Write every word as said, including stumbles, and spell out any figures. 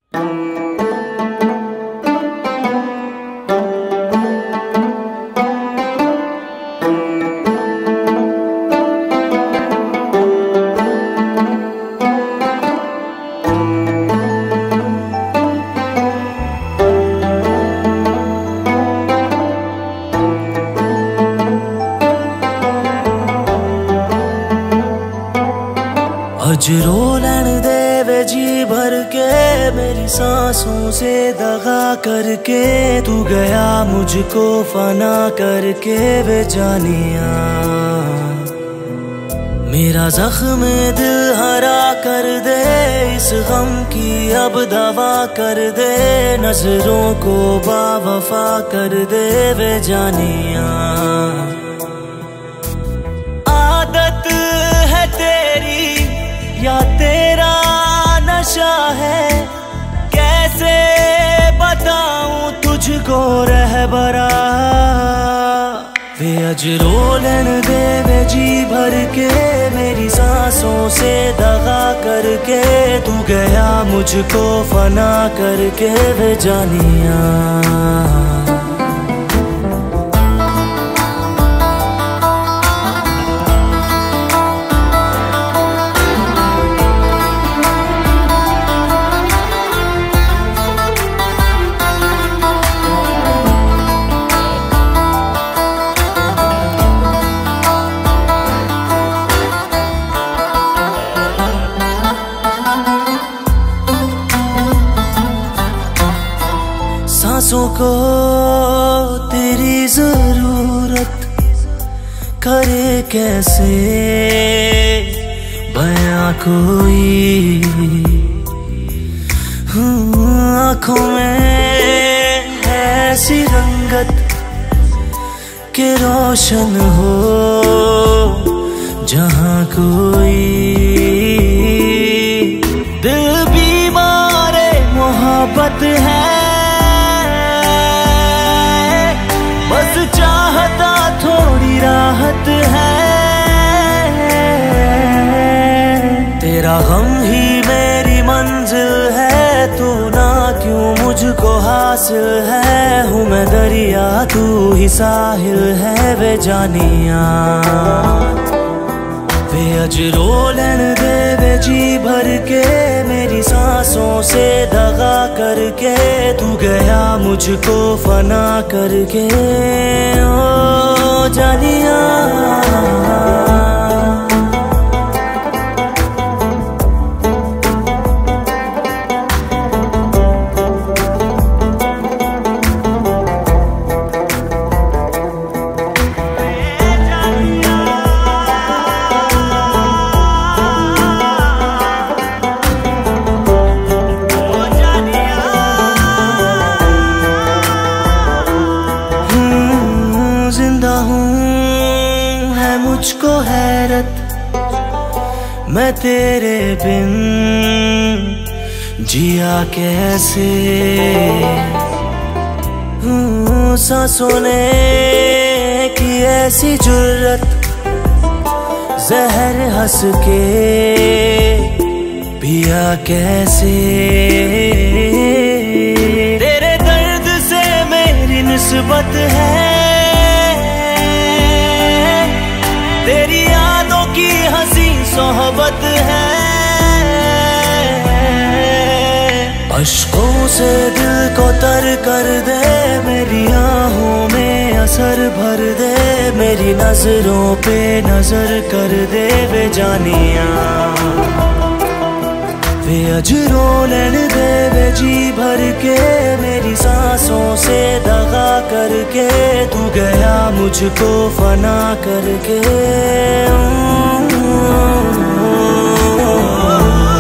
अज रोलन दे वे जी भर के मेरी सांसों से दगा करके, तू गया मुझको फना करके वे जानिया। मेरा जख्म दिल हरा कर दे, इस गम की अब दवा कर दे, नजरों को बावफा कर दे वे जानिया। आदत है तेरी या तेरा नशा है, कैसे बताऊं तुझको रहबरा। वे अज रोलन दे वे जी भर के मेरी सांसों से दगा करके, तू गया मुझको फना करके वे जानिया। सांसों को तेरी जरूरत करे कैसे बयां कोई, आँखों में ऐसी रंगत के रोशन हो जहाँ कोई। दिल बीमार मोहब्बत है, बस चाहता थोड़ी राहत है। तेरा गम ही मेरी मंजिल है, तू ना क्यों मुझको हासिल है। हूँ मैं दरिया तू ही साहिल है वे जानिया। वे अज रोलन दे वे जी भर के मेरी सांसों से दगा करके, तू गया मुझको फना करके ओ जानिया। जिंदा हूँ है मुझको हैरत, मैं तेरे बिन जिया कैसे। हूँ सांसों ने की ऐसी जुर्रत, जहर हंस के पिया कैसे। तेरे दर्द से मेरी निस्बत है, तेरी यादों की हंसी सोहबत है। अश्कों से दिल को तर कर दे, मेरी आहों में असर भर दे, मेरी नजरों पे नजर कर दे वे जानिया। वे अज रोलन दे वे जी भर के मेरी सांसों से दगा करके, तू गया मुझको फना करके।